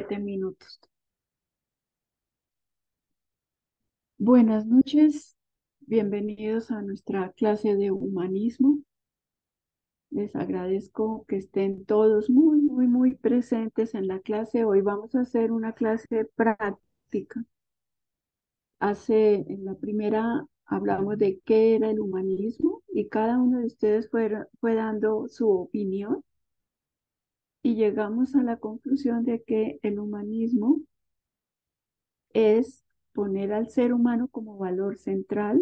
7 minutos. Buenas noches, bienvenidos a nuestra clase de humanismo. Les agradezco que estén todos muy presentes en la clase. Hoy vamos a hacer una clase práctica. En la primera hablamos de qué era el humanismo y cada uno de ustedes fue dando su opinión y llegamos a la conclusión de que el humanismo es poner al ser humano como valor central,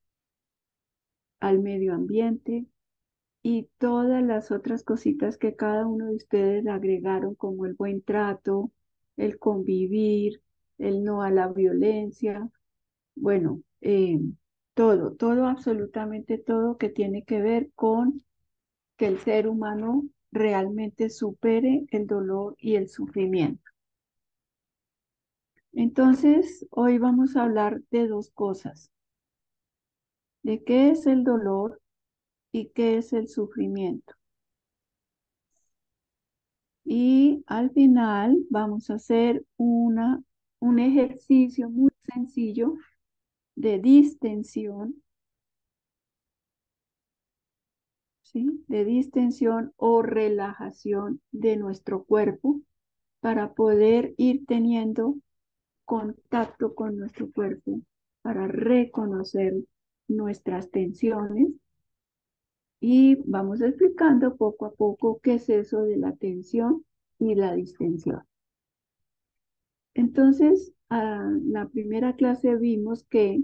al medio ambiente y todas las otras cositas que cada uno de ustedes agregaron, como el buen trato, el convivir, el no a la violencia, bueno, todo, absolutamente todo que tiene que ver con que el ser humano realmente supere el dolor y el sufrimiento. Entonces, hoy vamos a hablar de dos cosas, de qué es el dolor y qué es el sufrimiento. Y al final vamos a hacer un ejercicio muy sencillo de distensión, ¿sí? De distensión o relajación de nuestro cuerpo para poder ir teniendo contacto con nuestro cuerpo, para reconocer nuestras tensiones y vamos explicando poco a poco qué es eso de la tensión y la distensión. Entonces, a la primera clase vimos que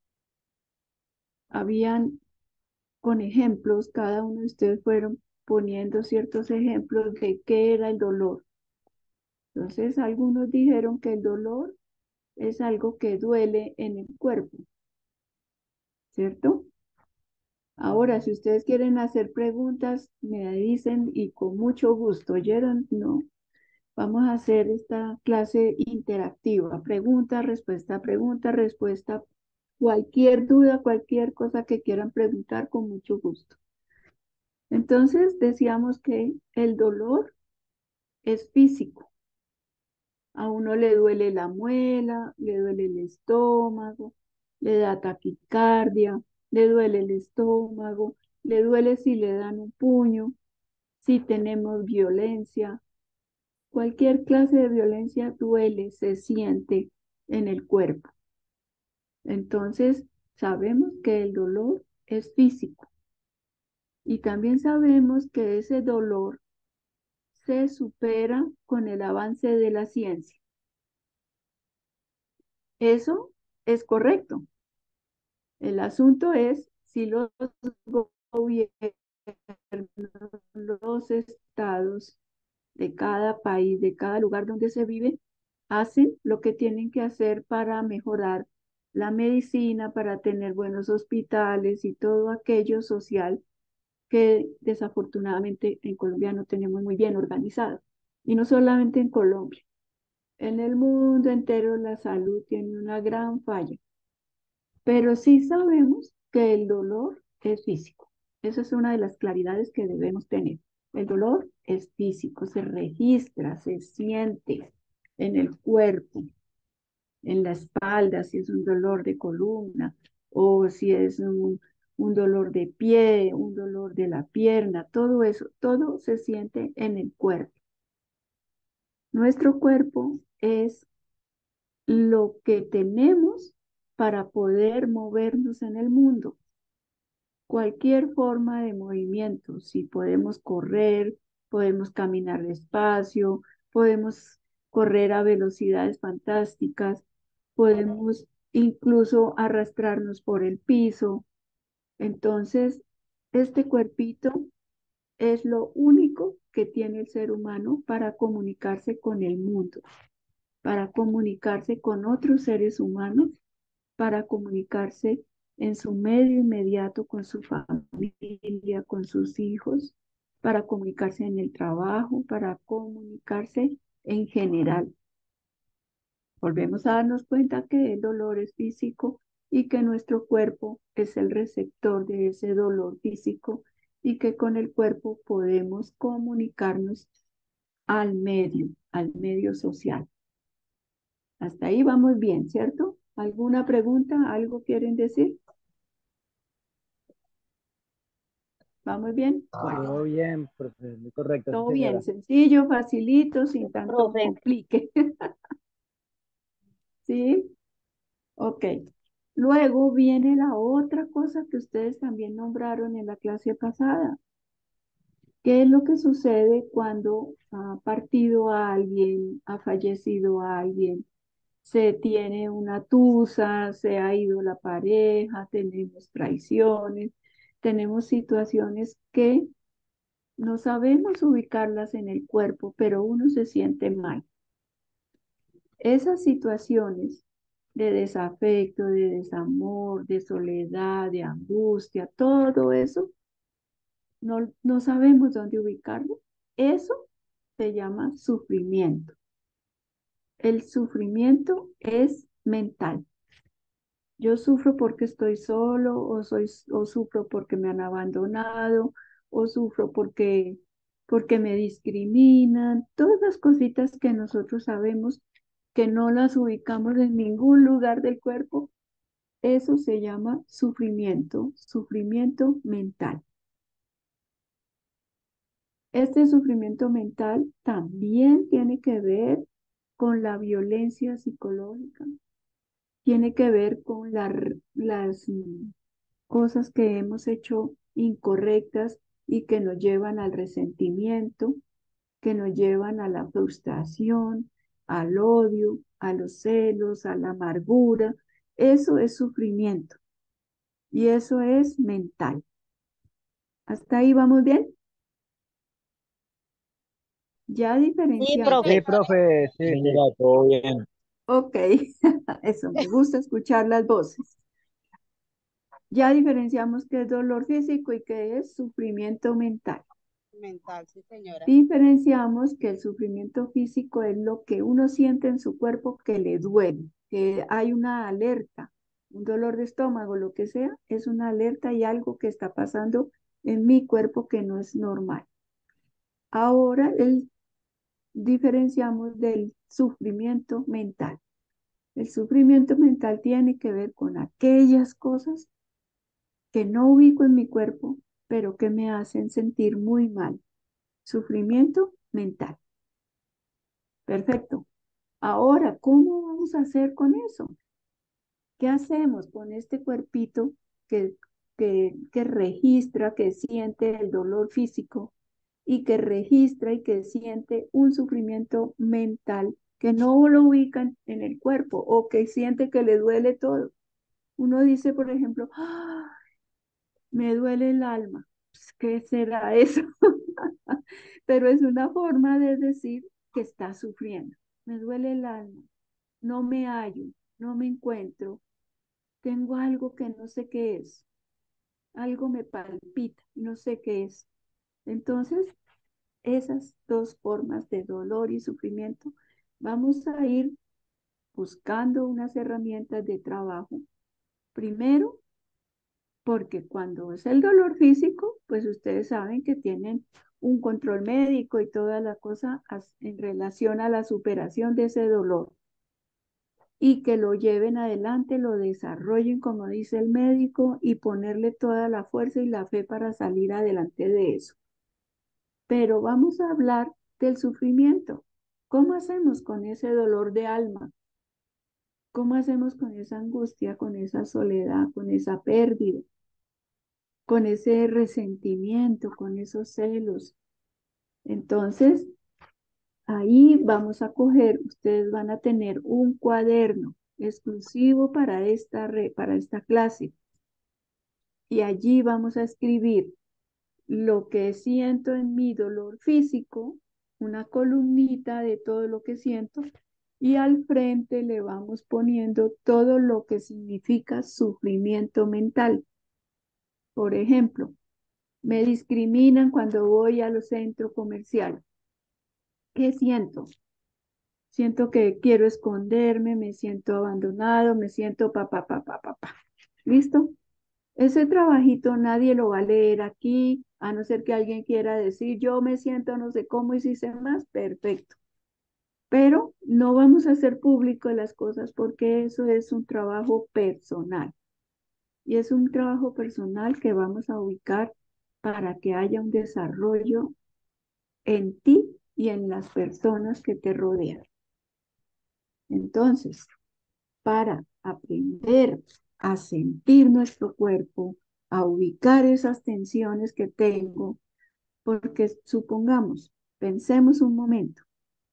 habían con ejemplos, cada uno de ustedes fueron poniendo ciertos ejemplos de qué era el dolor. Entonces, algunos dijeron que el dolor es algo que duele en el cuerpo, ¿cierto? Ahora, si ustedes quieren hacer preguntas, me dicen y con mucho gusto. ¿Oyeron? No. Vamos a hacer esta clase interactiva. Pregunta, respuesta. Cualquier duda, cualquier cosa que quieran preguntar, con mucho gusto. Entonces, decíamos que el dolor es físico. A uno le duele la muela, le duele el estómago, le da taquicardia, le duele el estómago, le duele si le dan un puño, si tenemos violencia. Cualquier clase de violencia duele, se siente en el cuerpo. Entonces, sabemos que el dolor es físico y también sabemos que ese dolor se supera con el avance de la ciencia. Eso es correcto. El asunto es si los gobiernos, los estados de cada país, de cada lugar donde se vive, hacen lo que tienen que hacer para mejorar la medicina, para tener buenos hospitales y todo aquello social que desafortunadamente en Colombia no tenemos muy bien organizado. Y no solamente en Colombia, en el mundo entero la salud tiene una gran falla. Pero sí sabemos que el dolor es físico. Esa es una de las claridades que debemos tener. El dolor es físico, se registra, se siente en el cuerpo, en la espalda, si es un dolor de columna o si es un dolor de pie, un dolor de la pierna, todo eso, todo se siente en el cuerpo. Nuestro cuerpo es lo que tenemos para poder movernos en el mundo. Cualquier forma de movimiento, si podemos correr, podemos caminar despacio, podemos correr a velocidades fantásticas, podemos incluso arrastrarnos por el piso. Entonces, este cuerpito es lo único que tiene el ser humano para comunicarse con el mundo, para comunicarse con otros seres humanos, para comunicarse en su medio inmediato con su familia, con sus hijos, para comunicarse en el trabajo, para comunicarse en general. Volvemos a darnos cuenta que el dolor es físico y que nuestro cuerpo es el receptor de ese dolor físico y que con el cuerpo podemos comunicarnos al medio social. Hasta ahí vamos bien, ¿cierto? ¿Alguna pregunta? ¿Algo quieren decir? ¿Vamos bien? Bueno, Todo bien, profe, muy correcto, sí, todo bien, señora. sencillo, facilito, sin tanto Profe, complique. ¿Sí? Ok. Luego viene la otra cosa que ustedes también nombraron en la clase pasada. ¿Qué es lo que sucede cuando ha partido a alguien, ha fallecido a alguien? Se tiene una tusa, se ha ido la pareja, tenemos traiciones, tenemos situaciones que no sabemos ubicarlas en el cuerpo, pero uno se siente mal. Esas situaciones de desafecto, de desamor, de soledad, de angustia, todo eso, no sabemos dónde ubicarlo. Eso se llama sufrimiento. El sufrimiento es mental. Yo sufro porque estoy solo, o sufro porque me han abandonado, o sufro porque me discriminan, todas las cositas que nosotros sabemos que no las ubicamos en ningún lugar del cuerpo, eso se llama sufrimiento, sufrimiento mental. Este sufrimiento mental también tiene que ver con la violencia psicológica, tiene que ver con las cosas que hemos hecho incorrectas y que nos llevan al resentimiento, que nos llevan a la frustración, al odio, a los celos, a la amargura. Eso es sufrimiento y eso es mental. ¿Hasta ahí vamos bien? Ya sí, diferenciamos. Sí, profe. profe, Sí, sí, sí. señora, todo bien. Ok, eso, me gusta escuchar las voces. Ya diferenciamos qué es dolor físico y qué es sufrimiento mental. Mental, sí, señora. Diferenciamos que el sufrimiento físico es lo que uno siente en su cuerpo que le duele, que hay una alerta, un dolor de estómago, lo que sea, es una alerta y algo que está pasando en mi cuerpo que no es normal. Ahora diferenciamos del sufrimiento mental. El sufrimiento mental tiene que ver con aquellas cosas que no ubico en mi cuerpo, pero que me hacen sentir muy mal. Sufrimiento mental. Perfecto. Ahora, ¿cómo vamos a hacer con eso? ¿Qué hacemos con este cuerpito que, que registra, que siente el dolor físico y que registra y que siente un sufrimiento mental que no lo ubican en el cuerpo o que siente que le duele todo? Uno dice, por ejemplo, "Ah, me duele el alma". Pues, ¿qué será eso? Pero es una forma de decir que está sufriendo. Me duele el alma, no me hallo, no me encuentro, tengo algo que no sé qué es, algo me palpita, no sé qué es. Entonces, esas dos formas de dolor y sufrimiento, vamos a ir buscando unas herramientas de trabajo. Primero, porque cuando es el dolor físico, pues ustedes saben que tienen un control médico y toda la cosa en relación a la superación de ese dolor y que lo lleven adelante, lo desarrollen como dice el médico y ponerle toda la fuerza y la fe para salir adelante de eso. Pero vamos a hablar del sufrimiento. ¿Cómo hacemos con ese dolor de alma? ¿Cómo hacemos con esa angustia, con esa soledad, con esa pérdida, con ese resentimiento, con esos celos? Entonces, ahí vamos a coger, ustedes van a tener un cuaderno exclusivo para esta clase y allí vamos a escribir lo que siento en mi dolor físico, una columnita de todo lo que siento y al frente le vamos poniendo todo lo que significa sufrimiento mental. Por ejemplo, me discriminan cuando voy al centro comercial. ¿Qué siento? Siento que quiero esconderme, me siento abandonado, me siento pa. ¿Listo? Ese trabajito nadie lo va a leer aquí, A no ser que alguien quiera decir, yo me siento no sé cómo y si sé más, perfecto. Pero no vamos a hacer público las cosas porque eso es un trabajo personal. Y es un trabajo personal que vamos a ubicar para que haya un desarrollo en ti y en las personas que te rodean. Entonces, para aprender a sentir nuestro cuerpo, a ubicar esas tensiones que tengo, porque supongamos, pensemos un momento,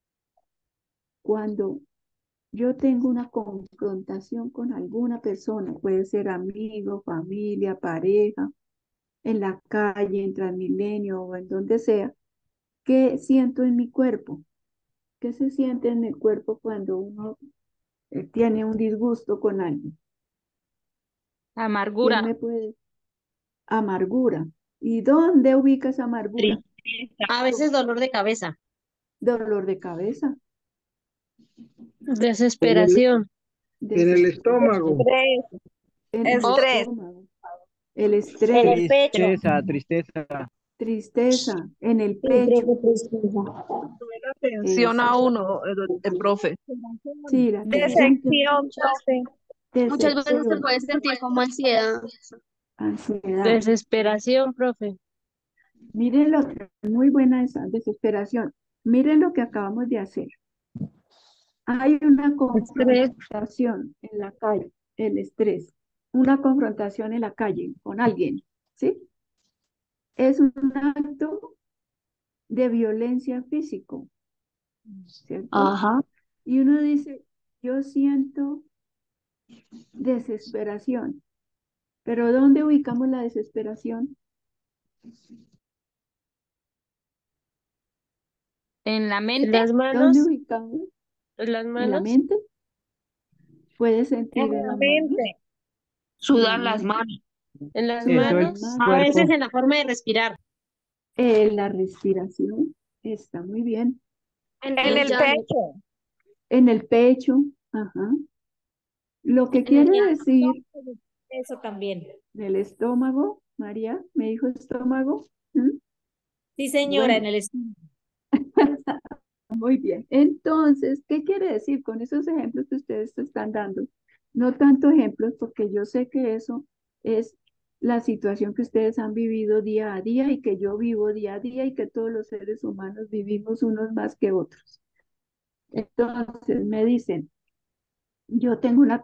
cuando yo tengo una confrontación con alguna persona, puede ser amigo, familia, pareja, en la calle, en Transmilenio o en donde sea, ¿qué siento en mi cuerpo? ¿Qué se siente en el cuerpo cuando uno tiene un disgusto con alguien? ¿Quién Amargura. me puede? Amargura. ¿Y dónde ubicas amargura? Tristeza. A veces dolor de cabeza. Dolor de cabeza, En el, Desesperación. en el desesperación, estómago, Estrés, en el estrés, estómago, el En estrés, el pecho. tristeza, tristeza. tristeza, en el Sí, pecho, profe, tristeza. la atención eso. a uno, el profe. Sí, la atención, Decepción, profe. Muchas veces se decepción, puede sentir como ansiedad. ansiedad. Desesperación, profe. Miren lo que es muy buena esa desesperación. Miren lo que acabamos de hacer. Hay una Estrés. confrontación en la calle, el estrés, una confrontación en la calle con alguien, ¿sí? Es un acto de violencia físico, ¿cierto? Ajá. Y uno dice, yo siento desesperación, pero ¿dónde ubicamos la desesperación? En la mente. Las ¿Dónde manos. ubicamos? En las ¿En la manos. mente? ¿Puedes En sentir en la las manos? mente. En la Sudar las mente, manos. En las Eso, sudar el las manos. manos. A veces cuerpo. en la forma de respirar. La respiración está muy bien. En En el, el Eso llanto. pecho. en el pecho, ajá. Lo que En el quiere llanto. decir Eso también. en el estómago, María, me dijo estómago. ¿Mm? Sí, señora, Bueno, en el estómago. muy bien. Entonces, ¿qué quiere decir con esos ejemplos que ustedes están dando? No tanto ejemplos, porque yo sé que eso es la situación que ustedes han vivido día a día y que yo vivo día a día y que todos los seres humanos vivimos unos más que otros. Entonces, me dicen, yo tengo una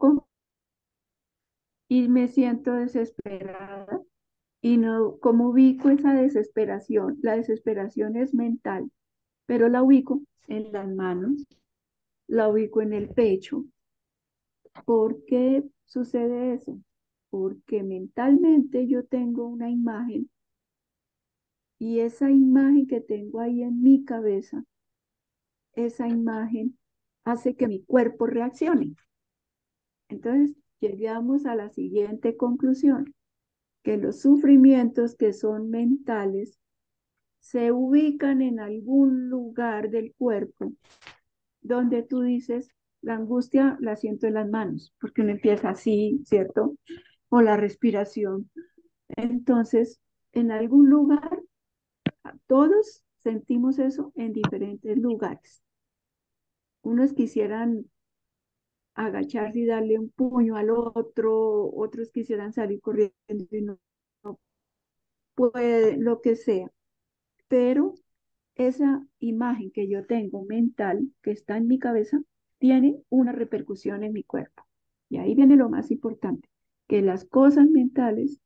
y me siento desesperada y no, ¿cómo ubico esa desesperación? La desesperación es mental, pero la ubico en las manos, la ubico en el pecho. ¿Por qué sucede eso? Porque mentalmente yo tengo una imagen y esa imagen que tengo ahí en mi cabeza, esa imagen hace que mi cuerpo reaccione. Entonces, llegamos a la siguiente conclusión, que los sufrimientos que son mentales se ubican en algún lugar del cuerpo donde tú dices, la angustia la siento en las manos, porque uno empieza así, ¿cierto? O la respiración. Entonces, en algún lugar, todos sentimos eso en diferentes lugares. Unos quisieran agacharse y darle un puño al otro, otros quisieran salir corriendo y no puede, lo que sea. Pero esa imagen que yo tengo mental, que está en mi cabeza, tiene una repercusión en mi cuerpo. Y ahí viene lo más importante, que las cosas mentales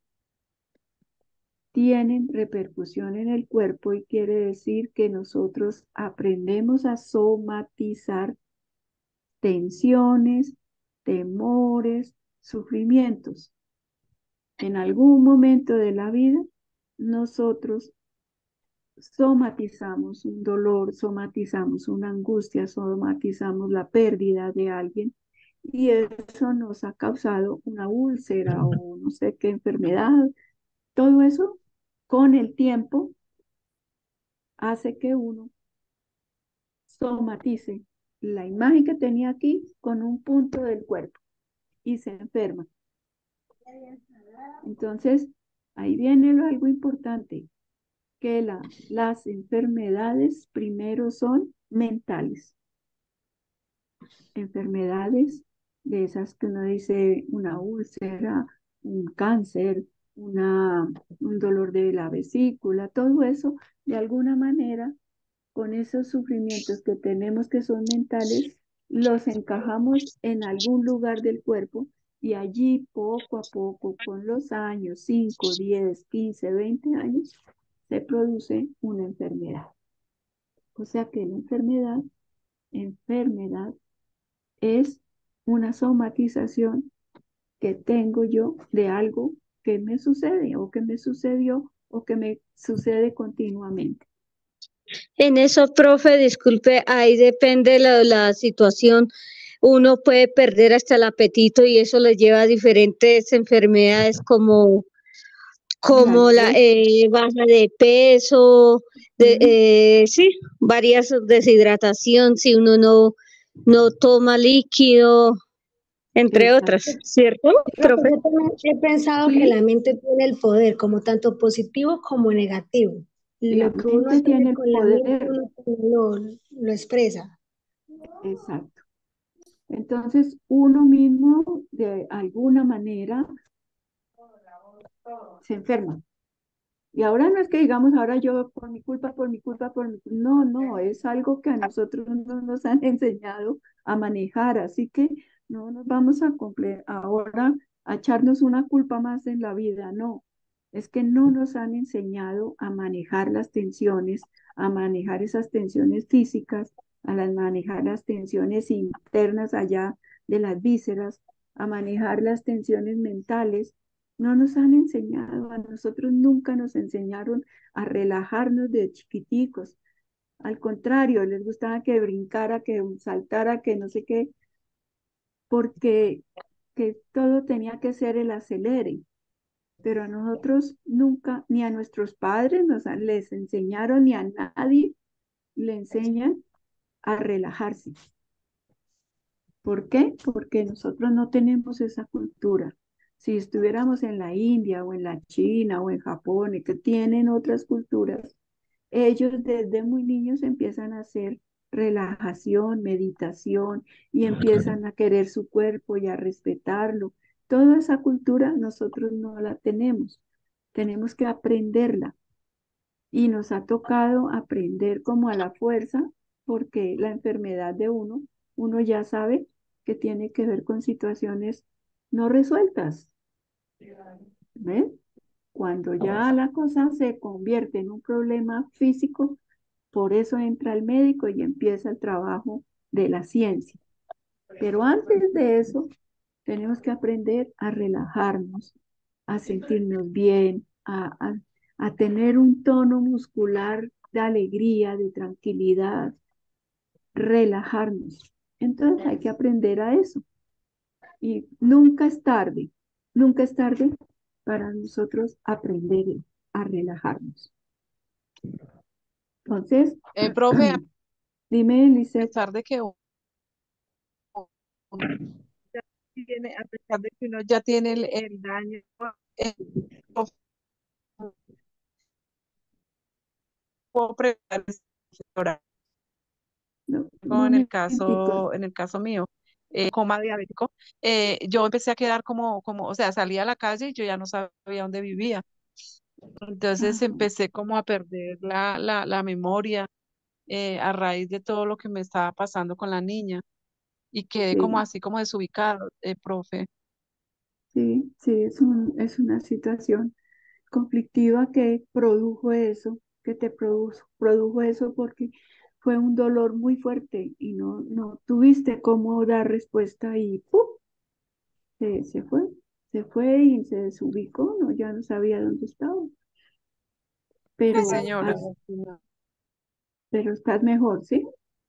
tienen repercusión en el cuerpo y quiere decir que nosotros aprendemos a somatizar tensiones, temores, sufrimientos. En algún momento de la vida, nosotros somatizamos un dolor, somatizamos una angustia, somatizamos la pérdida de alguien y eso nos ha causado una úlcera o no sé qué enfermedad. Todo eso con el tiempo hace que uno somatice la imagen que tenía aquí con un punto del cuerpo y se enferma. Entonces, ahí viene algo importante. que las enfermedades primero son mentales. Enfermedades de esas que uno dice una úlcera, un cáncer, un dolor de la vesícula, todo eso, de alguna manera, con esos sufrimientos que tenemos que son mentales, los encajamos en algún lugar del cuerpo y allí poco a poco, con los años, 5, 10, 15, 20 años, se produce una enfermedad. O sea que la enfermedad es una somatización que tengo yo de algo que me sucede o que me sucedió o que me sucede continuamente. En eso, profe, disculpe, ahí depende de la situación. Uno puede perder hasta el apetito y eso le lleva a diferentes enfermedades como la Diabetes, baja de peso, sí, varias deshidratación, si uno no toma líquido, entre otras, exacto. ¿cierto, Profe, profe? yo también he pensado que Sí, la mente tiene el poder, como tanto positivo como negativo. Y la lo que uno mente tiene asume el con la mente, poder, uno también lo expresa. exacto. Entonces, uno mismo, de alguna manera, se enferma. Y ahora no es que digamos, ahora yo no, no, es algo que a nosotros no nos han enseñado a manejar, así que no nos vamos ahora a echarnos una culpa más en la vida, no, es que no nos han enseñado a manejar las tensiones, a manejar esas tensiones físicas, manejar las tensiones internas allá de las vísceras, a manejar las tensiones mentales. No nos han enseñado, a nosotros nunca nos enseñaron a relajarnos de chiquiticos. Al contrario, les gustaba que brincara, que saltara, que no sé qué, porque que todo tenía que ser el acelere. Pero a nosotros nunca, ni a nuestros padres les enseñaron, ni a nadie le enseñan a relajarse. ¿Por qué? Porque nosotros no tenemos esa cultura. Si estuviéramos en la India o en la China o en Japón, y que tienen otras culturas, ellos desde muy niños empiezan a hacer relajación, meditación y empiezan a querer su cuerpo y a respetarlo. Toda esa cultura nosotros no la tenemos. Tenemos que aprenderla y nos ha tocado aprender como a la fuerza porque la enfermedad de uno ya sabe que tiene que ver con situaciones no resueltas. ¿Ves? Cuando ya la cosa se convierte en un problema físico, por eso entra el médico y empieza el trabajo de la ciencia. Pero antes de eso, tenemos que aprender a relajarnos, a sentirnos bien, a tener un tono muscular de alegría, de tranquilidad, relajarnos. Entonces hay que aprender a eso. Y nunca es tarde para nosotros aprender a relajarnos. Entonces, Profe, a dime, Lisette. pesar de que a pesar de que uno ya tiene el daño, eh, puedo preparar No, un momentico. en el caso mío, coma diabético, yo empecé a quedar o sea, salía a la calle y yo ya no sabía dónde vivía. Entonces Ajá, empecé como a perder la memoria a raíz de todo lo que me estaba pasando con la niña y quedé como sí, así como desubicado, profe. sí, sí, es una situación conflictiva que produjo eso, que te produjo eso porque fue un dolor muy fuerte y no tuviste cómo dar respuesta y ¡pum! Se se fue y se desubicó, no, ya no sabía dónde estaba, Sí, pero, señora. pero estás mejor, ¿sí?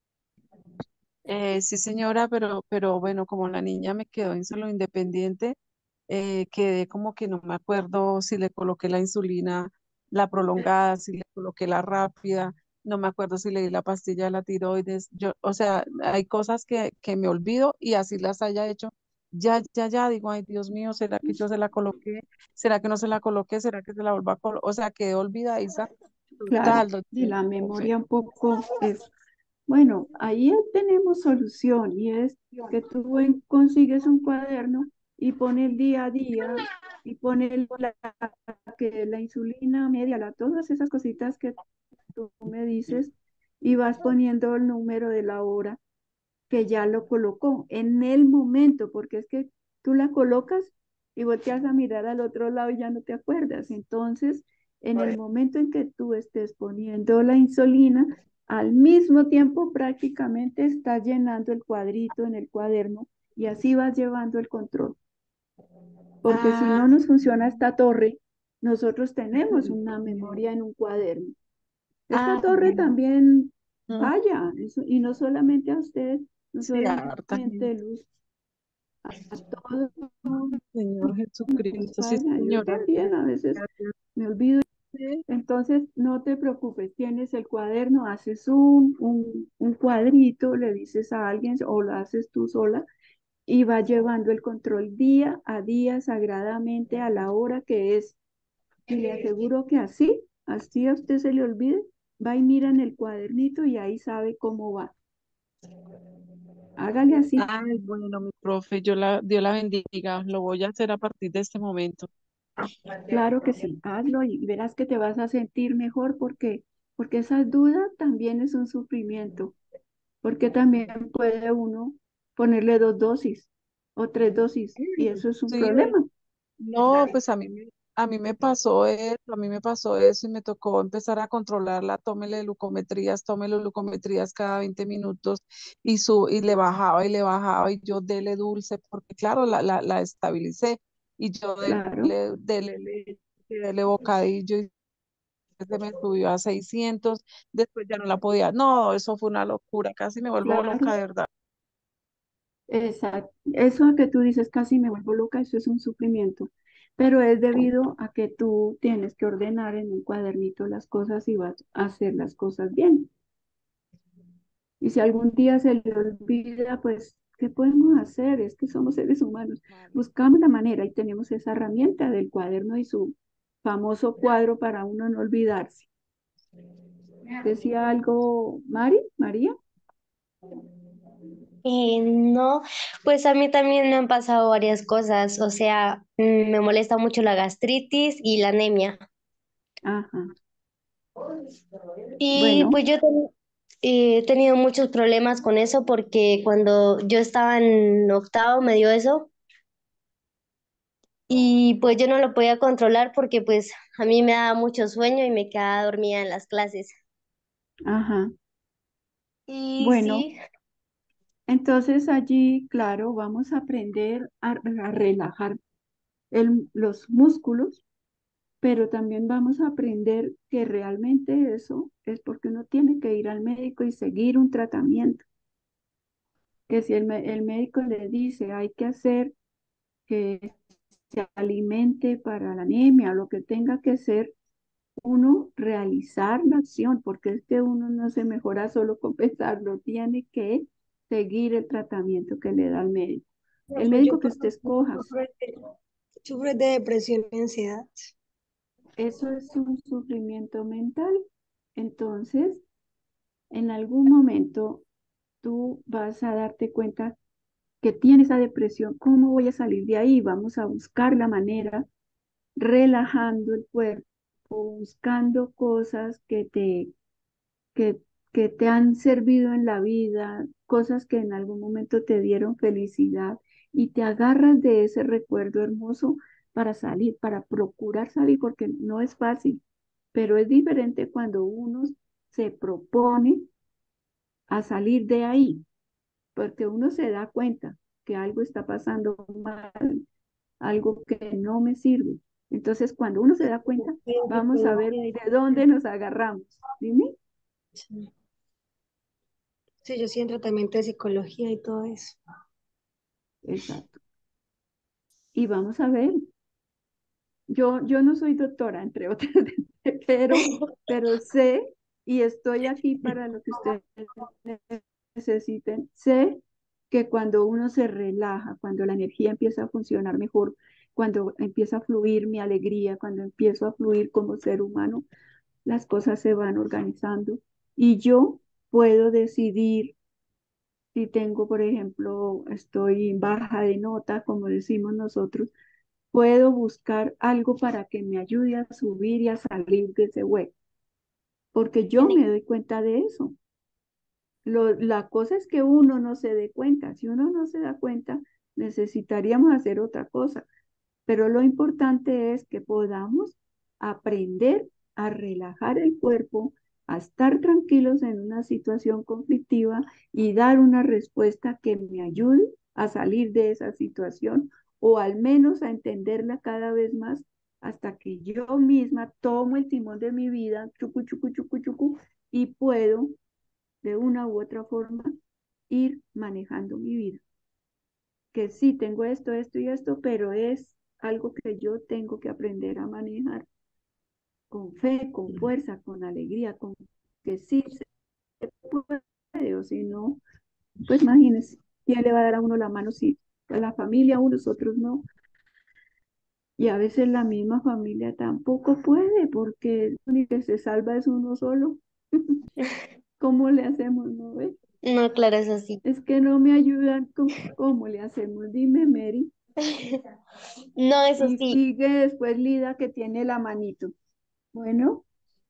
Sí, señora, pero bueno, como la niña me quedó en solo independiente, quedé como que no me acuerdo si le coloqué la insulina, la prolongada, si le coloqué la rápida, no me acuerdo si le di la pastilla de la tiroides. Yo, o sea, hay cosas que me olvido y así las haya hecho. Ya, digo, ay, Dios mío, ¿será que yo se la coloqué? ¿Será que no se la coloqué? ¿Será que se la vuelva a colocar? O sea, quedé olvidadiza Claro, Total, y doctora, la profe. memoria un poco es, bueno, ahí tenemos solución y es que tú consigues un cuaderno y pones día a día y pones que la insulina media, todas esas cositas que tú me dices y vas poniendo el número de la hora que ya lo colocó en el momento, porque es que tú la colocas y volteas a mirar al otro lado y ya no te acuerdas. Entonces, en el momento en que tú estés poniendo la insulina, al mismo tiempo prácticamente estás llenando el cuadrito en el cuaderno y así vas llevando el control. Porque si Ah, no nos funciona esta torre, nosotros tenemos una memoria en un cuaderno. Esta torre bueno. también Mm, falla, y no solamente a usted, no sí, harta solamente gente. Luz, a todos Señor nos Jesucristo, sí, falla. Yo señora. también a veces me olvido. Sí. Entonces, no te preocupes, tienes el cuaderno, haces un cuadrito, le dices a alguien o lo haces tú sola y va llevando el control día a día sagradamente a la hora que es. Y le aseguro que así a usted se le olvide, va y mira en el cuadernito y ahí sabe cómo va. Hágale así. Ay, bueno, mi profe, Dios la bendiga. Lo voy a hacer a partir de este momento. Claro que sí, hazlo y verás que te vas a sentir mejor porque esa duda también es un sufrimiento, porque también puede uno ponerle 2 dosis o 3 dosis y eso es un Sí, problema. no, pues a mí me pasó eso, a mí me pasó eso y me tocó empezar a controlarla, tómele glucometrías cada 20 minutos y le bajaba y yo dele dulce, porque claro, la estabilicé y yo Claro, dele leche, dele bocadillo y se me subió a 600, después ya no la podía, no, eso fue una locura, casi me vuelvo loca, claro. de verdad. Exacto. Eso que tú dices casi me vuelvo loca, eso es un sufrimiento, pero es debido a que tú tienes que ordenar en un cuadernito las cosas y vas a hacer las cosas bien. Y si algún día se le olvida, pues, ¿qué podemos hacer? Es que somos seres humanos. Buscamos la manera y tenemos esa herramienta del cuaderno y su famoso cuadro para uno no olvidarse. ¿Decía algo María? No, pues a mí también me han pasado varias cosas, o sea, me molesta mucho la gastritis y la anemia. Ajá. Y Bueno, pues he tenido muchos problemas con eso porque cuando yo estaba en octavo me dio eso y pues yo no lo podía controlar porque pues a mí me daba mucho sueño y me quedaba dormida en las clases. ajá. Y Bueno, sí. entonces allí, claro, vamos a aprender a relajar los músculos, pero también vamos a aprender que realmente eso es porque uno tiene que ir al médico y seguir un tratamiento. Que si el médico le dice hay que hacer que se alimente para la anemia o lo que tenga que ser, uno realizar la acción, porque es que uno no se mejora solo con pensarlo, tiene que seguir el tratamiento que le da el médico. El Profe, médico que usted escoja, sufre de depresión y ansiedad. eso es un sufrimiento mental. Entonces, en algún momento tú vas a darte cuenta que tienes esa depresión. ¿Cómo voy a salir de ahí? Vamos a buscar la manera, relajando el cuerpo, buscando cosas que, que te han servido en la vida, cosas que en algún momento te dieron felicidad y te agarras de ese recuerdo hermoso para salir, para procurar salir, porque no es fácil, pero es diferente cuando uno se propone a salir de ahí, porque uno se da cuenta que algo está pasando mal, algo que no me sirve. Entonces, cuando uno se da cuenta, vamos a ver de dónde nos agarramos. Dime. Sí, sí, yo sí en tratamiento de psicología y todo eso. Exacto. Y vamos a ver, yo no soy doctora, entre otras, pero, pero sé y estoy aquí para lo que ustedes necesiten. Sé que cuando uno se relaja, cuando la energía empieza a funcionar mejor, cuando empieza a fluir mi alegría, cuando empiezo a fluir como ser humano, las cosas se van organizando y yo puedo decidir si tengo, por ejemplo, estoy baja de nota, como decimos nosotros, puedo buscar algo para que me ayude a subir y a salir de ese hueco, porque yo me doy cuenta de eso. La cosa es que uno no se dé cuenta. Si uno no se da cuenta, necesitaríamos hacer otra cosa. Pero lo importante es que podamos aprender a relajar el cuerpo, a estar tranquilos en una situación conflictiva y dar una respuesta que me ayude a salir de esa situación o al menos a entenderla cada vez más hasta que yo misma tomo el timón de mi vida, chucu, chucu, chucu, chucu, y puedo de una u otra forma ir manejando mi vida. Que sí, tengo esto, esto y esto, pero es algo que yo tengo que aprender a manejar con fe, con fuerza, con alegría, con que sí se puede, o si no, pues imagínense, ¿quién le va a dar a uno la mano si a la familia unos, otros no? Y a veces la misma familia tampoco puede, porque el único que se salva es uno solo. ¿Cómo le hacemos, no ve? No, claro, eso sí. Es que no me ayudan, ¿cómo le hacemos? Dime, Mary. No, eso Y sí. sigue después Lida que tiene la manito. Bueno,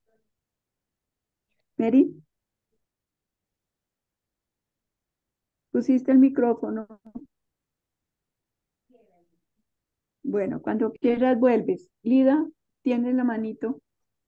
Mary, pusiste el micrófono. Bueno, cuando quieras vuelves. Lida, tienes la manito.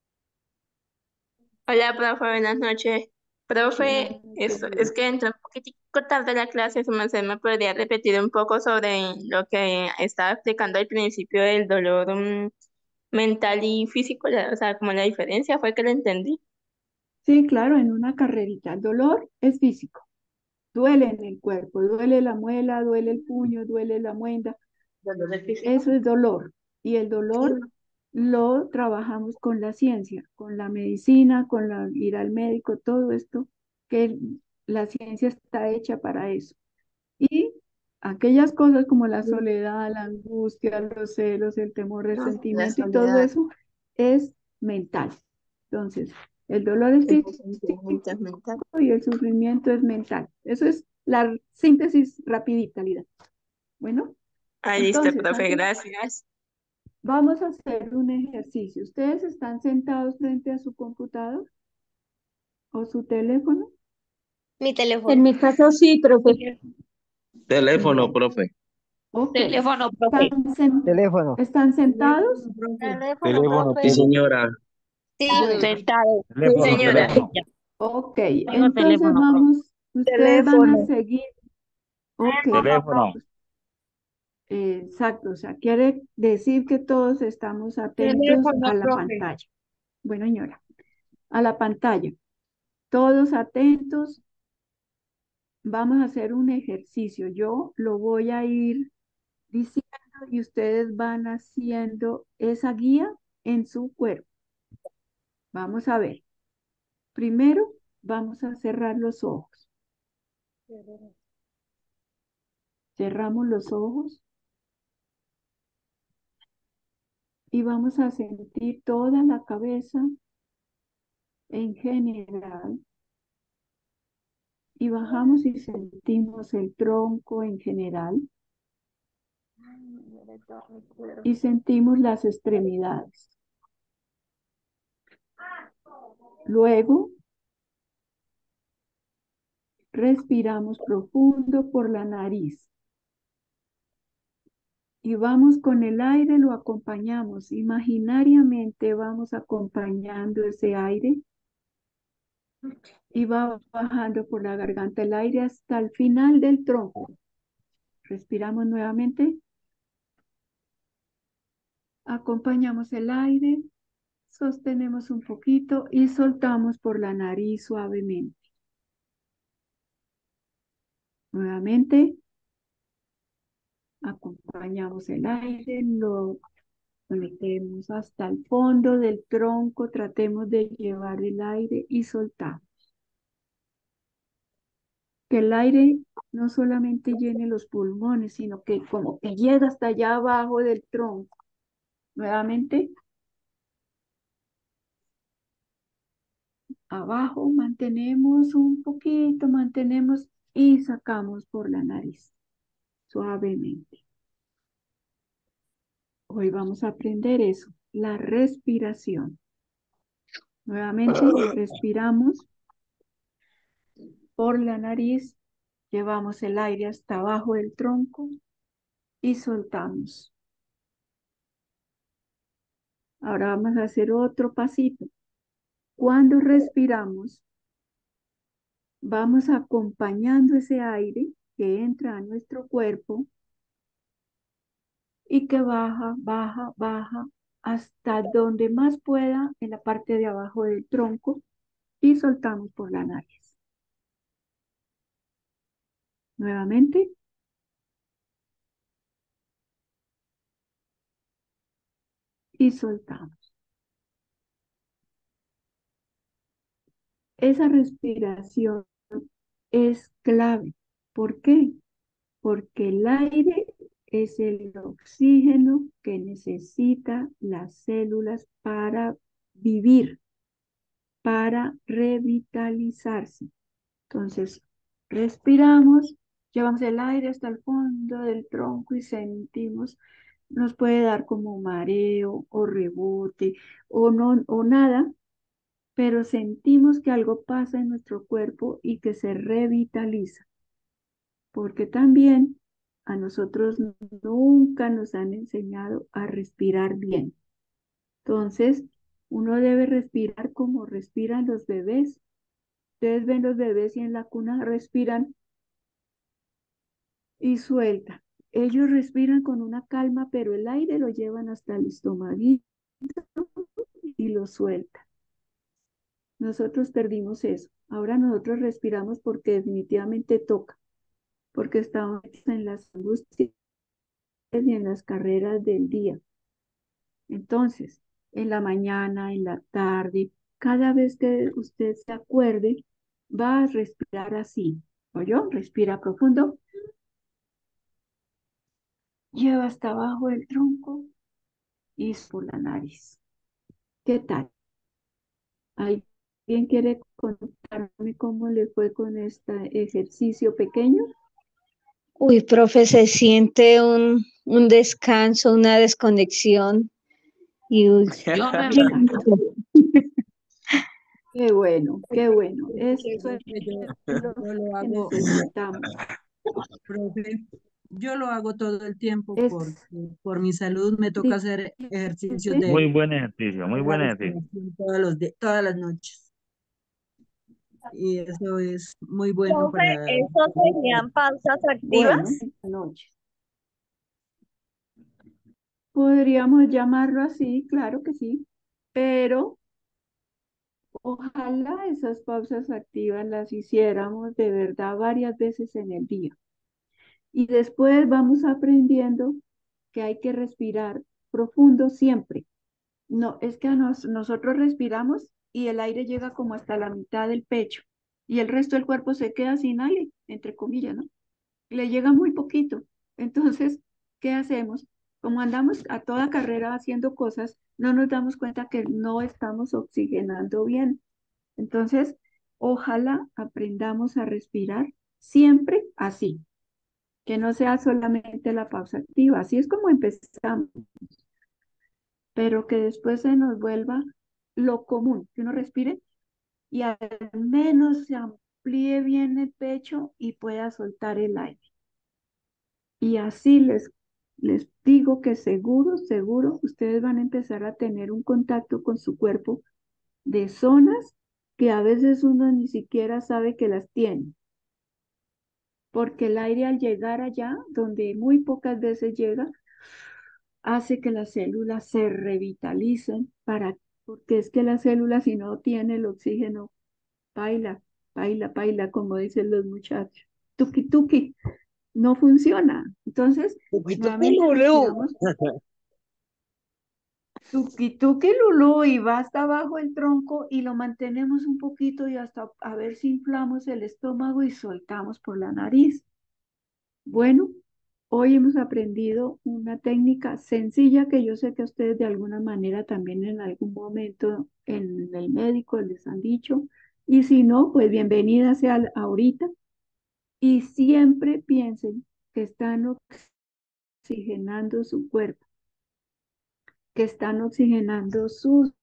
Hola, profe, buenas noches. Buenas Profe, noches, es Lida. que entré un poquitico tarde a la clase, su merced me podría repetir un poco sobre lo que estaba explicando al principio del dolor mental y físico, o sea, como la diferencia fue que lo entendí. Sí, claro, en una carrerita. El dolor es físico. Duele en el cuerpo, duele la muela, duele el puño, duele la muenda. ¿Dolor del físico? Eso es dolor. Y el Sí. dolor lo trabajamos con la ciencia, con la medicina, ir al médico, todo esto, que la ciencia está hecha para eso. Y aquellas cosas como la soledad, la angustia, los celos, el temor, el No, la sentimiento y todo soledad, eso es mental. Entonces, el dolor es el físico sentimiento es mental. y el sufrimiento es mental. Eso es la síntesis rapidita, Lida. Bueno, Ah, listo, entonces, profe, antes gracias. vamos a hacer un ejercicio. ¿Ustedes están sentados frente a su computador o su teléfono? Mi En teléfono. mi caso sí, profe. Teléfono, profe. Ok. Teléfono, profe. Teléfono. ¿Están sentados? Teléfono, profe. Teléfono, Teléfono, profe. sí, señora. Sí. Bueno, Sentado. Sí, Teléfono, señora. teléfono. ok. Tengo Entonces teléfono, profe. ustedes van a Teléfono. seguir. Ok, Teléfono. exacto. O sea, quiere decir que todos estamos atentos Teléfono, a la profe. pantalla. Bueno, señora, a la pantalla. Todos atentos. Vamos a hacer un ejercicio. Yo lo voy a ir diciendo y ustedes van haciendo esa guía en su cuerpo. Vamos a ver. Primero, vamos a cerrar los ojos. Cerramos los ojos y vamos a sentir toda la cabeza en general. Y bajamos y sentimos el tronco en general. Y sentimos las extremidades. Luego, respiramos profundo por la nariz. Y vamos con el aire, lo acompañamos. Imaginariamente vamos acompañando ese aire y va bajando por la garganta el aire hasta el final del tronco. Respiramos nuevamente. Acompañamos el aire, sostenemos un poquito y soltamos por la nariz suavemente. Nuevamente, acompañamos el aire, lo metemos hasta el fondo del tronco, tratemos de llevar el aire y soltamos. Que el aire no solamente llene los pulmones, sino que como que llega hasta allá abajo del tronco. Nuevamente. abajo, mantenemos un poquito, mantenemos y sacamos por la nariz, suavemente. Hoy vamos a aprender eso, la respiración. Nuevamente, respiramos por la nariz, llevamos el aire hasta abajo del tronco y soltamos. Ahora vamos a hacer otro pasito. Cuando respiramos, vamos acompañando ese aire que entra a nuestro cuerpo y que baja, baja, baja hasta donde más pueda en la parte de abajo del tronco y soltamos por la nariz. Nuevamente. Y soltamos. Esa respiración es clave. ¿Por qué? Porque el aire es el oxígeno que necesitan las células para vivir, para revitalizarse. Entonces, respiramos, llevamos el aire hasta el fondo del tronco y sentimos, nos puede dar como mareo o rebote o no o nada, pero sentimos que algo pasa en nuestro cuerpo y que se revitaliza, porque también a nosotros nunca nos han enseñado a respirar bien. Entonces, uno debe respirar como respiran los bebés. Ustedes ven los bebés y en la cuna respiran y sueltan. Ellos respiran con una calma, pero el aire lo llevan hasta el estomaguito y lo sueltan. Nosotros perdimos eso. Ahora nosotros respiramos porque definitivamente toca, porque estamos en las angustias y en las carreras del día. Entonces, en la mañana, en la tarde, cada vez que usted se acuerde, va a respirar así. ¿Oyó? Respira profundo. Lleva hasta abajo el tronco y por la nariz. ¿Qué tal? ¿Alguien quiere contarme cómo le fue con este ejercicio pequeño? Uy, profe, se siente un descanso, una desconexión y uy, Yo me Qué bueno, qué bueno. Eso es lo yo lo que hago, necesitamos. profe, yo lo hago todo el tiempo Es, porque por mi salud me toca hacer ejercicios dígame. Muy buen ejercicio, muy de la buen ejercicio. respiración todas las noches. Y eso es muy bueno Profe, para... ¿eso serían pausas Bueno, activas? esta noche. Podríamos llamarlo así, claro que sí, pero ojalá esas pausas activas las hiciéramos de verdad varias veces en el día. Y después vamos aprendiendo que hay que respirar profundo siempre. No, es que nosotros respiramos y el aire llega como hasta la mitad del pecho y el resto del cuerpo se queda sin aire, entre comillas, ¿no? Le llega muy poquito. Entonces, ¿qué hacemos? Como andamos a toda carrera haciendo cosas, no nos damos cuenta que no estamos oxigenando bien. Entonces, ojalá aprendamos a respirar siempre así, que no sea solamente la pausa activa. Así es como empezamos, pero que después se nos vuelva lo común, que uno respire y al menos se amplíe bien el pecho y pueda soltar el aire. Y así les digo que seguro, seguro, ustedes van a empezar a tener un contacto con su cuerpo de zonas que a veces uno ni siquiera sabe que las tiene. Porque el aire al llegar allá, donde muy pocas veces llega, hace que las células se revitalicen porque es que la célula si no tiene el oxígeno, baila, baila, baila, como dicen los muchachos. Tuki, tuki, no funciona. Entonces, nuevamente respiramos. Tuki, tuki, Lulú, y va hasta abajo el tronco y lo mantenemos un poquito y hasta a ver si inflamos el estómago y soltamos por la nariz. Bueno, hoy hemos aprendido una técnica sencilla que yo sé que ustedes de alguna manera también en algún momento en el médico les han dicho, Y si no, pues bienvenida sea ahorita. Y siempre piensen que están oxigenando su cuerpo, que están oxigenando su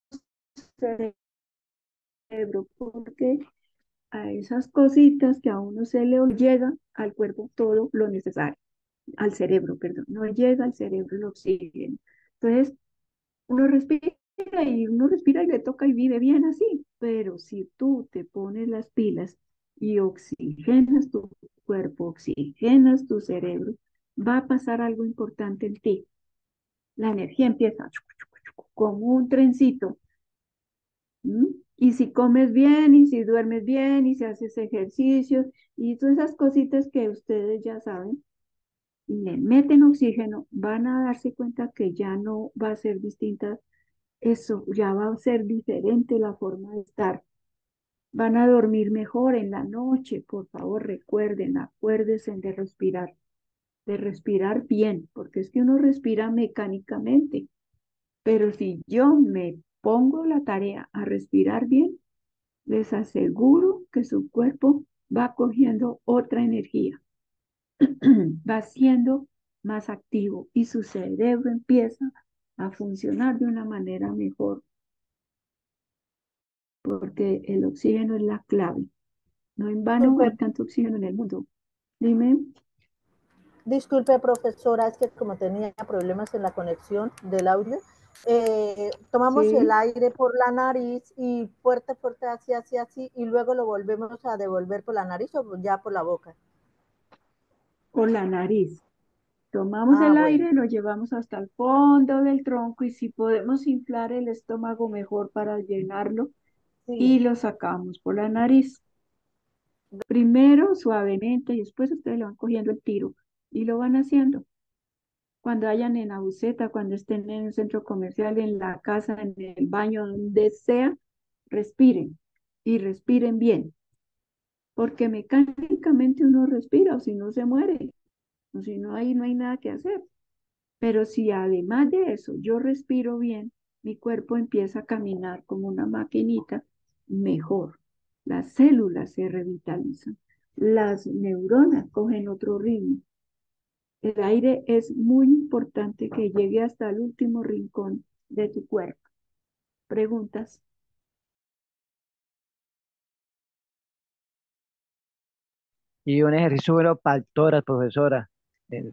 cerebro, porque a esas cositas que a uno se le llega al cuerpo todo lo necesario, al cerebro, perdón, no llega al cerebro el oxígeno. Entonces, uno respira uno respira y le toca y vive bien así, pero si tú te pones las pilas y oxigenas tu cuerpo, oxigenas tu cerebro, va a pasar algo importante en ti. La energía empieza como un trencito. ¿Mm? Y si comes bien, y si duermes bien, y si haces ejercicios, y todas esas cositas que ustedes ya saben, y le meten oxígeno, van a darse cuenta que ya no va a ser distinta eso, ya va a ser diferente la forma de estar. Van a dormir mejor en la noche, por favor, recuerden, acuérdense de respirar bien, porque es que uno respira mecánicamente, pero si yo me pongo la tarea a respirar bien, les aseguro que su cuerpo va cogiendo otra energía, va siendo más activo y su cerebro empieza a funcionar de una manera mejor, porque el oxígeno es la clave. No en vano hay Disculpe, tanto oxígeno en el mundo. Dime. disculpe, profesora, es que como tenía problemas en la conexión del audio, tomamos el Sí, aire por la nariz y fuerte, fuerte, así, así, así, y luego lo volvemos a devolver por la nariz o ya por la boca. por la nariz. Tomamos Ah, el bueno, aire, lo llevamos hasta el fondo del tronco y si podemos inflar el estómago mejor para llenarlo y sí. lo sacamos por la nariz. Primero suavemente y después ustedes le van cogiendo el tiro y lo van haciendo. Cuando vayan en la buseta, cuando estén en un centro comercial, en la casa, en el baño, donde sea, respiren y respiren bien, porque mecánicamente uno respira o si no se muere, o si no hay, no hay nada que hacer. Pero si además de eso yo respiro bien, mi cuerpo empieza a caminar como una maquinita mejor. Las células se revitalizan, las neuronas cogen otro ritmo. El aire es muy importante que llegue hasta el último rincón de tu cuerpo. ¿Preguntas? Y un ejercicio bueno para todas, profesora. Eh,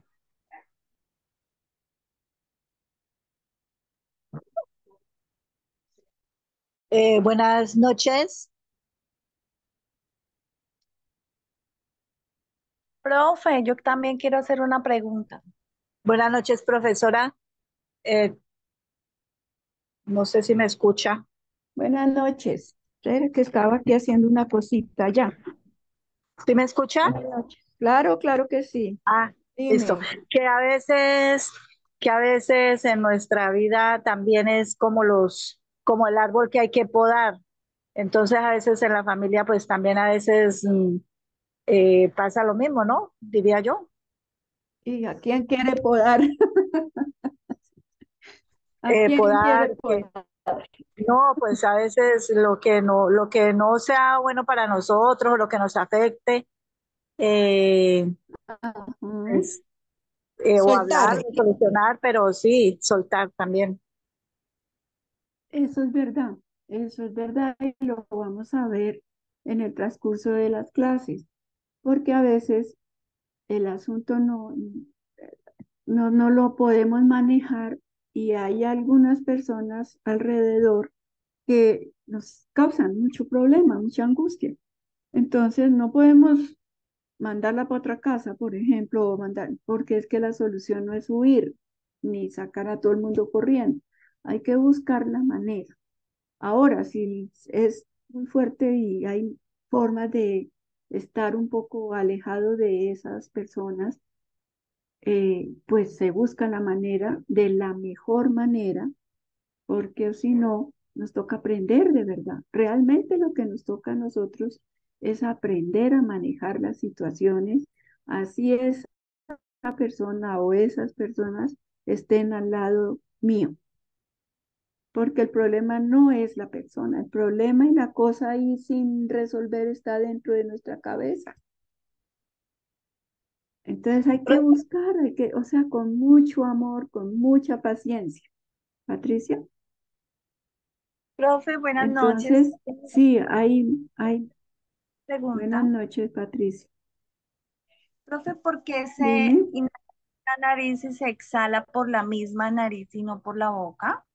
Buenas noches. Profe, yo también quiero hacer una pregunta. Buenas noches, profesora. Eh, no sé si me escucha. Buenas noches. Era que estaba aquí haciendo una cosita ya. ¿Sí me escucha? Buenas noches. Claro, claro que sí. Ah, listo. Dime. Que a veces en nuestra vida también es como como el árbol que hay que podar. Entonces a veces en la familia pues también a veces pasa lo mismo, ¿no? Diría yo. ¿Y a quién quiere podar? ¿A quién quiere Podar, podar? no, pues a veces lo que no sea bueno para nosotros, lo que nos afecte, eh, Ujú. pues, o hablar, Soltar. o solucionar, pero sí, soltar también. Eso es verdad y lo vamos a ver en el transcurso de las clases, porque a veces el asunto no lo podemos manejar y hay algunas personas alrededor que nos causan mucho problema, mucha angustia. Entonces no podemos mandarla para otra casa, por ejemplo, o mandar, porque es que la solución no es huir ni sacar a todo el mundo corriendo. Hay que buscar la manera. Ahora, si es muy fuerte y hay formas de estar un poco alejado de esas personas, pues se busca la manera, de la mejor manera, porque si no, nos toca aprender de verdad. Realmente lo que nos toca a nosotros es aprender a manejar las situaciones, así esa persona o esas personas estén al lado mío. porque el problema no es la persona, el problema y la cosa ahí sin resolver está dentro de nuestra cabeza. Entonces hay que buscar, o sea, con mucho amor, con mucha paciencia. Patricia. Profe, buenas noches. Entonces, sí, hay. Buenas Pregunta. noches, Patricia. Profe, ¿por qué se Dime. inhala la nariz y se exhala por la misma nariz y no por la boca?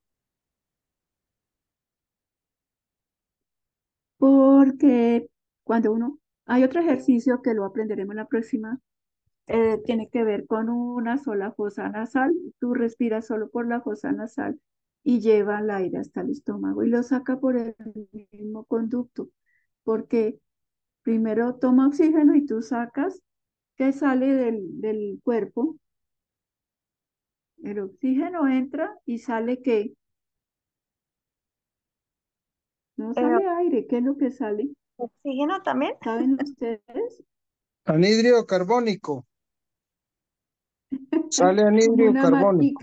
Porque cuando hay otro ejercicio que lo aprenderemos la próxima, tiene que ver con una sola fosa nasal. Tú respiras solo por la fosa nasal y lleva el aire hasta el estómago y lo saca por el mismo conducto, porque primero toma oxígeno y tú sacas que sale del cuerpo. El oxígeno entra y sale ¿qué? No sale aire, ¿qué es lo que sale? ¿Oxígeno también? ¿Saben ustedes? Anhídrido carbónico. Sale Como anhídrido una carbónico. matica.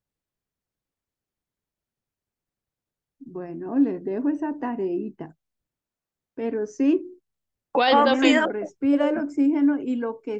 Bueno, les dejo esa tareita. Pero sí, ¿Cuál, profe? uno respira el oxígeno y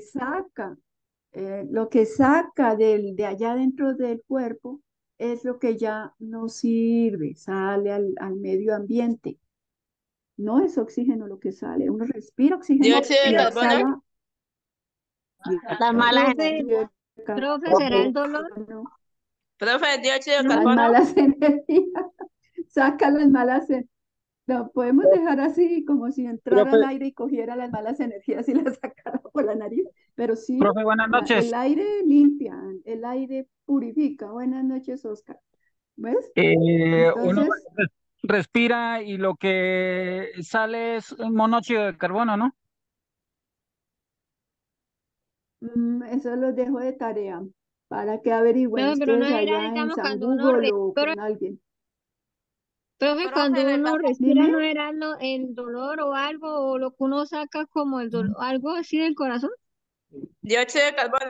lo que saca de allá dentro del cuerpo es lo que ya no sirve, sale al medio ambiente. No es oxígeno lo que sale. Uno respira oxígeno Dióxido de y carbono. exhala. Las malas Profe, energías. profe, ¿será el dolor? Profe, dióxido de Las carbono. malas energías. Saca las malas energías. No, podemos dejar así como si entrara Profe, al aire y cogiera las malas energías y las sacara por la nariz. Pero sí, profe, buenas noches. el aire limpia, el aire purifica. Buenas noches, Oscar. ¿Ves? Uno Entonces, respira y lo que sale es monóxido de carbono, ¿no? eso los dejo de tarea para que averigüen Profe, pero no ustedes era, allá en digamos, San cuando uno Google o con alguien. profe, cuando uno respira, Dime. ¿no era el dolor o algo, o lo que uno saca como el dolor, algo así del corazón? Dióxido de carbono.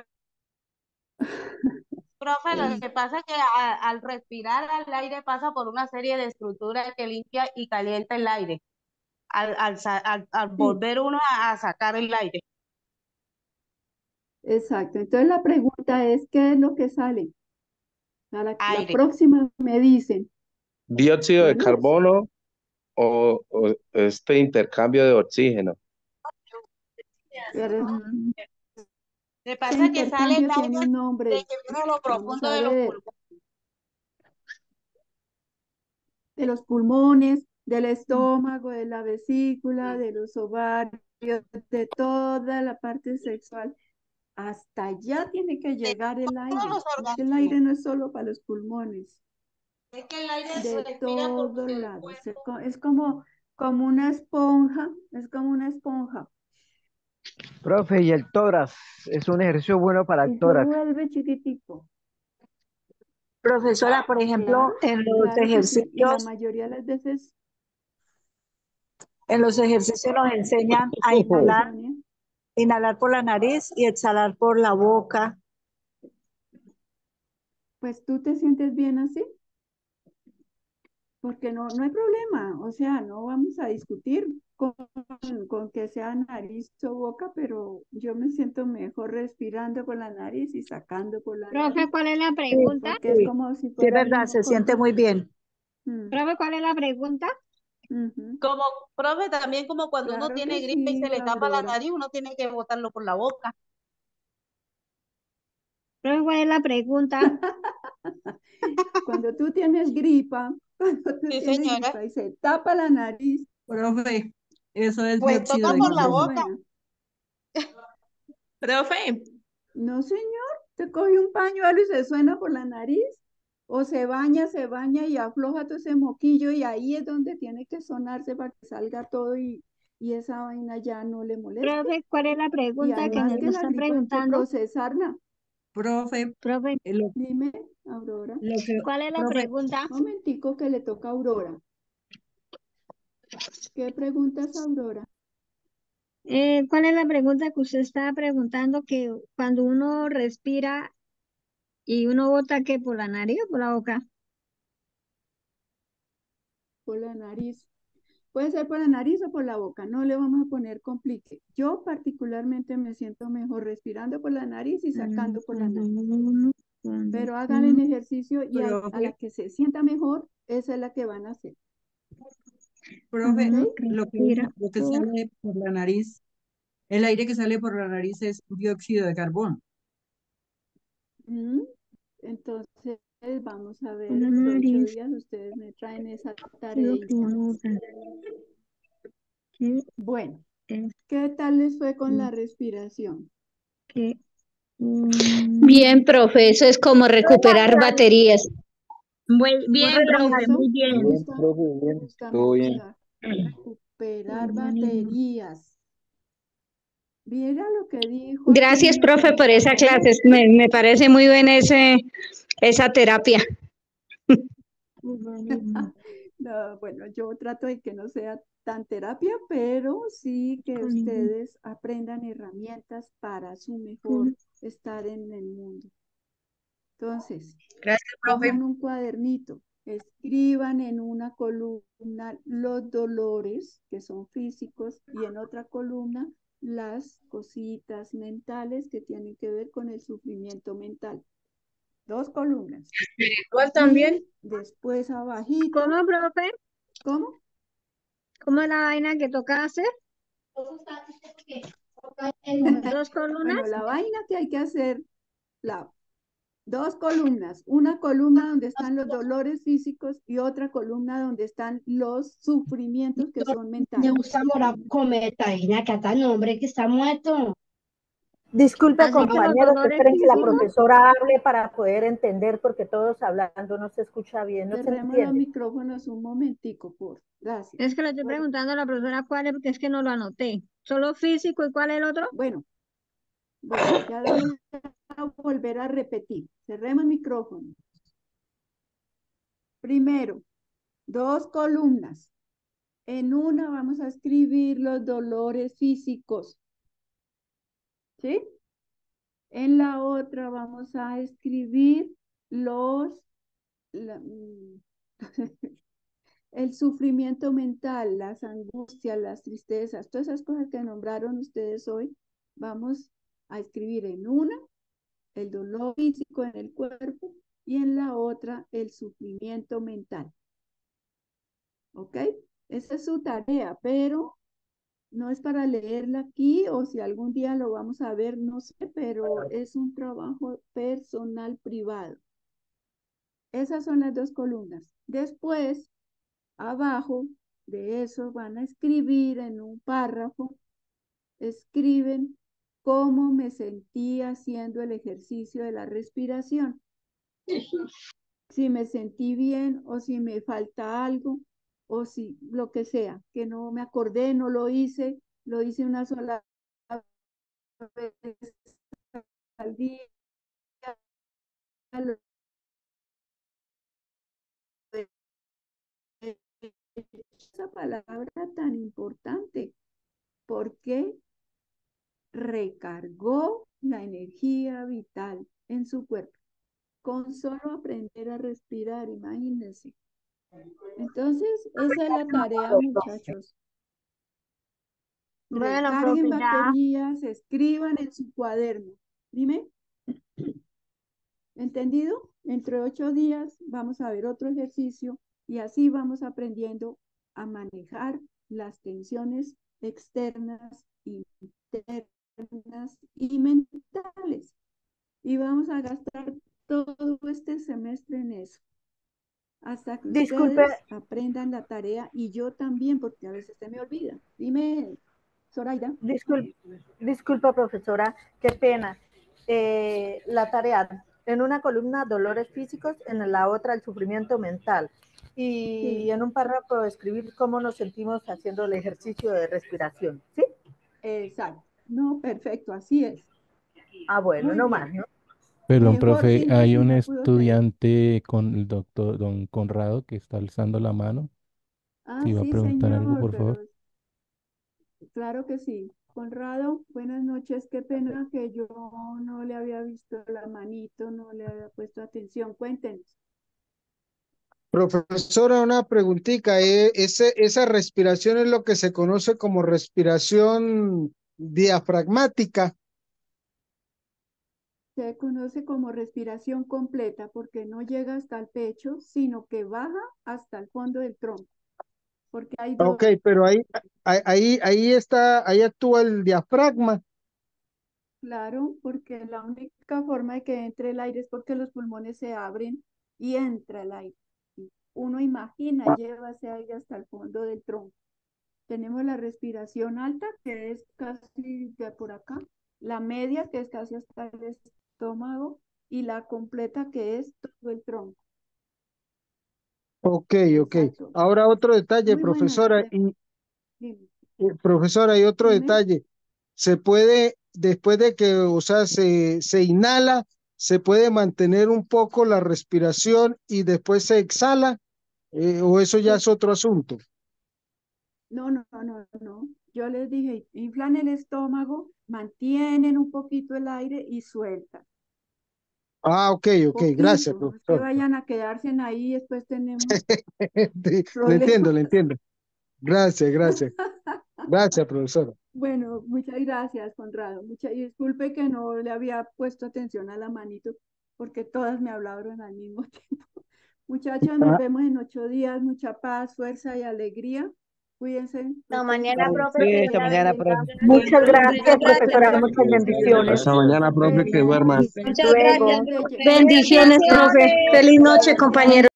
Profe, lo que pasa es que al respirar al aire pasa por una serie de estructuras que limpia y calienta el aire, al Sí, volver uno a sacar el aire. exacto. Entonces la pregunta es, ¿qué es lo que sale? La Aire. próxima me dicen, Dióxido de bueno, carbono o este intercambio de oxígeno. pero Lo que ese pasa es que sale el intercambio tiene aire un de nombre, que viene a lo cuando profundo de sale los pulmones. de los pulmones, del estómago, de la vesícula, de los ovarios, de toda la parte sexual. Hasta allá tiene que llegar el Todos aire. los Es que el organismos. aire no es solo para los pulmones, Es que el aire se de respira todos porque el lados. cuerpo. Es como una esponja, es como una esponja. Profe, y el tórax es un ejercicio bueno para el Y se tórax. vuelve chiquitico. Profesora, por ejemplo, Claro, claro que sí. Y la mayoría de las veces, en los ejercicios nos enseñan a sí, Sonia. inhalar por la nariz y exhalar por la boca. Pues tú te sientes bien así, porque no hay problema, o sea, no vamos a discutir con que sea nariz o boca, pero yo me siento mejor respirando por la nariz y sacando por la Profe, nariz, ¿cuál es la Sí, pregunta? porque es como si sí, es fuera el verdad, mismo se siente muy conducto. bien. Profe, ¿cuál es la pregunta? Como, profe, también como cuando uno Claro tiene que gripe y se sí, le tapa la Aurora. nariz, uno tiene que botarlo por la boca. Profe, ¿cuál es la pregunta? Cuando tú tienes gripa, cuando tú Sí, tienes señora. gripa y se tapa la nariz, Profe, eso es Pues dióxido toca de por ¿cómo la te carbono. boca. suena? Profe, No, señor, te coge un pañuelo y se suena por la nariz, o se baña y afloja todo ese moquillo y ahí es donde tiene que sonarse para que salga todo y esa vaina ya no le moleste. Profe, ¿cuál es la Y pregunta que además me que la están gripa hay que preguntando? procesarla. Profe, Profe, Dime, Aurora. ¿cuál es la profe, pregunta? Momentico que le toca a Aurora. ¿Qué preguntas, Aurora? ¿Cuál es la pregunta que usted estaba preguntando? Que cuando uno respira y uno bota que por la nariz o por la boca. por la nariz. Puede ser por la nariz o por la boca, no le vamos a poner complique. Yo particularmente me siento mejor respirando por la nariz y sacando por la nariz. Pero hagan el ejercicio y a la Profe, que se sienta mejor, esa es la que van a hacer. profe, ¿Ok? lo que sale por la nariz, el aire que sale por la nariz es dióxido de carbono. Mm, Entonces, vamos a ver, Por la dentro de 8 nariz, días ustedes me traen esa lo que tareita. uno usa. Que Bueno, es ¿qué tal les fue con la respiración? que Bien, profe, eso es como recuperar baterías. Bien, profe, Eso muy me bien. gusta, me Bien, gusta, me estuvo bien. gusta. Recuperar Organismo. baterías. Mira lo que dijo aquí Gracias, mi profe, por esa compañero. clase. Me parece muy buena esa terapia. No, bueno, yo trato de que no sea tan terapia, pero sí que ustedes aprendan herramientas para su mejor estar en el mundo. Entonces, Gracias, cojan profe. un cuadernito, escriban en una columna los dolores que son físicos y en otra columna las cositas mentales que tienen que ver con el sufrimiento mental. 2 columnas. Espiritual Y también. después abajito, ¿Cómo, profe? ¿cómo? ¿Cómo es la vaina que toca hacer? ¿Dos columnas? Bueno, la vaina que hay que hacer, la 2 columnas, una columna donde están los dolores físicos y otra columna donde están los sufrimientos que son Me mentales. gusta morar con Metalina, que hasta el hombre que está muerto. Disculpe, Así que los compañeros, dolores esperen que la físicos. profesora hable para poder entender, porque todos hablando no se escucha bien, no se Cerremos los entiende. micrófonos un momentico, por. Gracias. Es que le estoy preguntando a la profesora cuál es, porque es que no lo anoté. ¿Solo físico y cuál es el otro? Bueno, ya voy a volver a repetir. Cerremos el micrófono. Primero, 2 columnas. En una vamos a escribir los dolores físicos, ¿sí? En la otra vamos a escribir la- el sufrimiento mental, las angustias, las tristezas, todas esas cosas que nombraron ustedes hoy, vamos a escribir en una el dolor físico en el cuerpo y en la otra el sufrimiento mental. ¿Ok? Esa es su tarea, pero no es para leerla aquí o si algún día lo vamos a ver, no sé, pero es un trabajo personal privado. Esas son las 2 columnas. Después, abajo de eso van a escribir en un párrafo, escriben cómo me sentí haciendo el ejercicio de la respiración. Si me sentí bien o si me falta algo o si lo que sea, que no me acordé, no lo hice una sola vez al día. Esa palabra tan importante porque recargó la energía vital en su cuerpo con solo aprender a respirar, imagínense. Entonces, esa es la tarea, muchachos. Bueno, Recarguen profe, ya. baterías, escriban en su cuaderno. Dime, ¿entendido? Entre 8 días vamos a ver otro ejercicio y así vamos aprendiendo a manejar las tensiones externas, internas y mentales. Y vamos a gastar todo este semestre en eso. Hasta que Disculpe, ustedes aprendan la tarea y yo también, porque a veces se me olvida. Dime, Zoraida. disculpa, profesora, qué pena. La tarea, en una columna dolores físicos, en la otra el sufrimiento mental. Y Sí. en un párrafo escribir cómo nos sentimos haciendo el ejercicio de respiración, ¿sí? Exacto. No, perfecto, así es. Ah, bueno, Muy no bien. más, ¿no? Perdón, Mejor profe, hay síntesis un no pudo tener. estudiante con el doctor don Conrado que está alzando la mano. Ah, Si iba a sí, preguntar algo, señor, por favor. pero claro que sí. Conrado, buenas noches. Qué pena que yo no le había visto la manito, no le había puesto atención. Cuéntenos. Profesora, una preguntita. Esa respiración es lo que se conoce como respiración diafragmática. Se conoce como respiración completa porque no llega hasta el pecho, sino que baja hasta el fondo del tronco. Porque hay dos. Ok, pero ahí actúa el diafragma. Claro, porque la única forma de que entre el aire es porque los pulmones se abren y entra el aire. Uno imagina, lleva ese aire hasta el fondo del tronco. Tenemos la respiración alta, que es casi de por acá, la media, que es casi hasta el estómago, y la completa, que es todo el tronco. Ok. Exacto. Ahora otro detalle, Muy buena profesora, esa pregunta. Dime. Profesora, y otro Dime. detalle. Se puede, después de que, o sea, se inhala, se puede mantener un poco la respiración y después se exhala, o eso ya es otro asunto. No. Yo les dije, inflan el estómago, mantienen un poquito el aire y sueltan. Ah, ok, gracias, Poquito, no es que profesor. vayan a quedarse ahí y después tenemos Le problemas. entiendo. Gracias, profesora. Bueno, muchas gracias, Conrado. Y disculpe que no le había puesto atención a la manito, porque todas me hablaron al mismo tiempo. Muchachos, nos Ah, vemos en 8 días. Mucha paz, fuerza y alegría. Cuídense. No, Dios mañana, los profe, bendiga. que Sí, Dios hasta la mañana, bendiga. profe. Muchas gracias, Muchas gracias, profesora. profe. Muchas bendiciones. Hasta mañana, profe, que duerman. Muchas Luego. gracias, profe. Bendiciones, profe. Bendiciones. Feliz noche, compañeros.